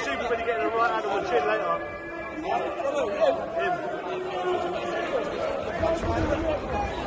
stupid when you get the right hand on my chin later. Him.